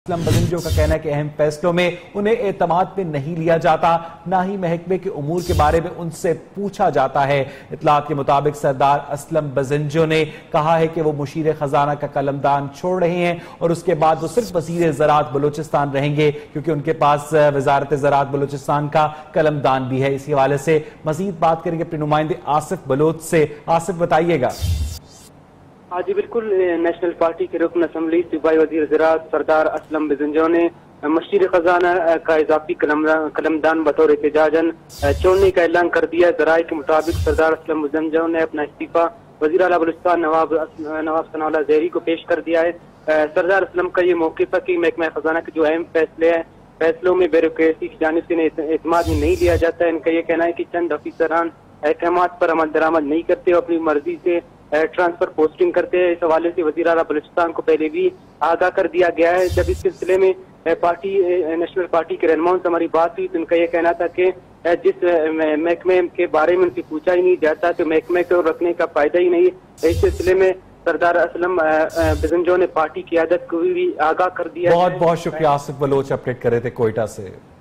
असलम बजिंजो का कहना है कि अहम फैसलों में उन्हें एतमाद में नहीं लिया जाता, ना ही महकमे के उमूर के बारे में उनसे पूछा जाता है। इतलात के मुताबिक सरदार असलम बजिंजो ने कहा है कि वो मुशीर खजाना का कलमदान छोड़ रहे हैं और उसके बाद वो सिर्फ वजीर ज़राअत बलूचिस्तान रहेंगे, क्योंकि उनके पास वजारत ज़राअत बलूचिस्तान का कलमदान भी है। इसी हवाले से मजीद बात करेंगे अपने नुमाइंदे आसिफ बलोच से। आसिफ, बताइएगा। हाँ जी, बिल्कुल। नेशनल पार्टी के रुकन असम्बली सूबाई वजीर ज़राअत सरदार असलम बजिंजो ने मुशीर खजाना का इजाफी कलमदान बतौर एहतजाजन छोड़ने का ऐलान कर दिया। ज़राए के मुताबिक सरदार असलम बजिंजो ने अपना इस्तीफा वज़ीर आला बलूचिस्तान नवाब सनाउल्लाह ज़हरी को पेश कर दिया है। सरदार असलम का ये मौक़िफ़ है कि महकमा खजाना के जो अहम फैसले हैं, फैसलों में ब्यूरोक्रेसी की जानिब से एतमाद में नहीं लिया जाता है। इनका ये कहना है कि चंद अफसरान अहकामात पर अमल दरामद नहीं करते, अपनी मर्जी से ट्रांसफर पोस्टिंग करते हैं। इस हवाले से वज़ीर आला बलूचिस्तान को पहले भी आगाह कर दिया गया है। जब इस सिलसिले में नेशनल पार्टी के रहनुमाओं से हमारी बात हुई तो उनका यह कहना था कि जिस महकमे के बारे में उनसे पूछा ही नहीं जाता तो महकमे को रखने का फायदा ही नहीं। इस सिलसिले में सरदार असलम बजिंजो ने पार्टी की क़यादत को भी आगाह कर दिया। बहुत बहुत शुक्रिया आसिफ बलोच, अपडेट कर रहे थे कोयटा से।